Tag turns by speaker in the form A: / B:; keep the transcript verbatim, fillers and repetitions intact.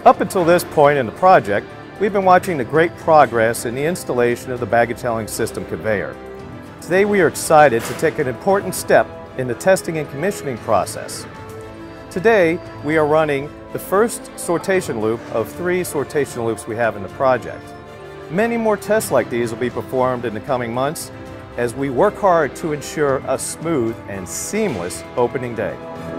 A: Up until this point in the project, we've been watching the great progress in the installation of the baggage handling system conveyor. Today we are excited to take an important step in the testing and commissioning process. Today we are running the first sortation loop of three sortation loops we have in the project. Many more tests like these will be performed in the coming months as we work hard to ensure a smooth and seamless opening day.